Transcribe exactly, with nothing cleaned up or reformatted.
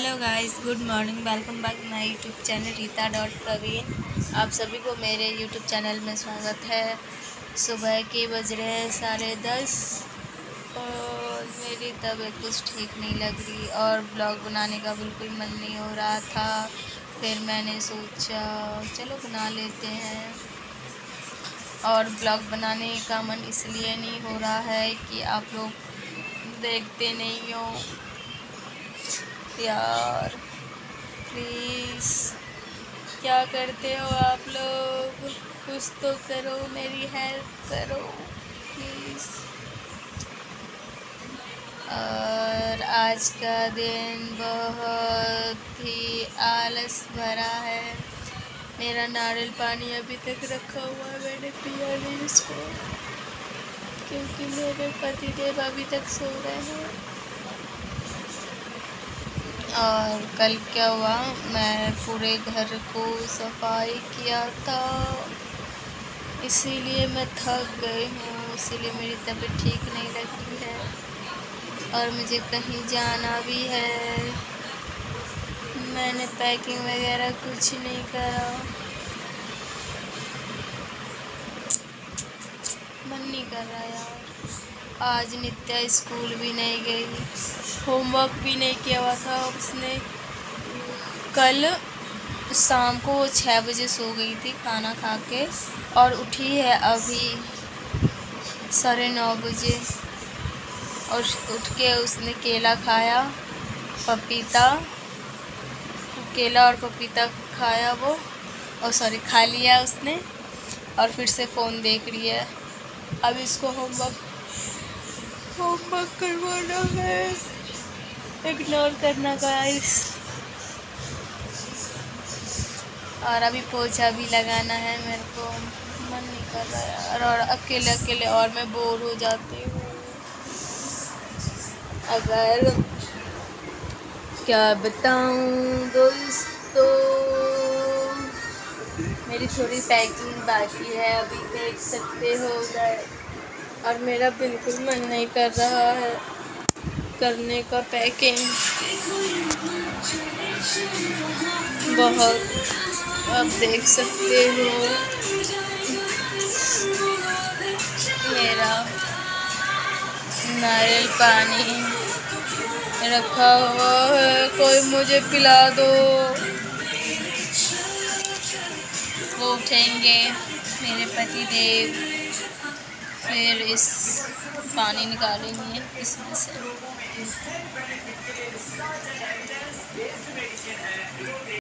Hello guys, good morning. Welcome back my YouTube channel Rita dot Praveen. आप सभी को मेरे यूट्यूब चैनल में स्वागत है। सुबह के बज रहे हैं साढ़े दस और मेरी तबीयत कुछ ठीक नहीं लग रही और ब्लॉग बनाने का बिल्कुल मन नहीं हो रहा था। फिर मैंने सोचा चलो बना लेते हैं। और ब्लॉग बनाने का मन इसलिए नहीं हो रहा है कि आप लोग देखते नहीं हो यार। प्लीज़ क्या करते हो आप लोग, कुछ तो करो, मेरी हेल्प करो प्लीज़। और आज का दिन बहुत ही आलस भरा है। मेरा नारियल पानी अभी तक रखा हुआ है, मैंने पिया नहीं इसको क्योंकि मेरे पतिदेव अभी तक सो रहे हैं। और कल क्या हुआ, मैं पूरे घर को सफाई किया था, इसीलिए मैं थक गई हूँ, इसीलिए मेरी तबीयत ठीक नहीं लगी है और मुझे कहीं जाना भी है। मैंने पैकिंग वगैरह कुछ नहीं करा, मन नहीं कर रहा यार। आज नित्या स्कूल भी नहीं गई, होमवर्क भी नहीं किया हुआ था उसने। कल शाम को वो छः बजे सो गई थी खाना खा के और उठी है अभी साढ़े नौ बजे। और उठ के उसने केला खाया, पपीता, केला और पपीता खाया वो, और सॉरी खा लिया उसने और फिर से फ़ोन देख रही है। अब इसको होमवर्क होमवर्क करवाना है, इग्नोर करना गाइस। और अभी पोछा भी लगाना है, मेरे को मन नहीं कर रहा यार, और अकेले अकेले और मैं बोर हो जाती हूँ। अगर क्या बताऊँ दोस्तों, मेरी थोड़ी पैकिंग बाकी है, अभी देख सकते हो गए, और मेरा बिल्कुल मन नहीं कर रहा है करने का पैकिंग बहुत। आप देख सकते हो मेरा नारियल पानी रखा हुआ है, कोई मुझे पिला दो। वो उठेंगे मेरे पति देव, फिर इस पानी निकालेंगे इसमें से।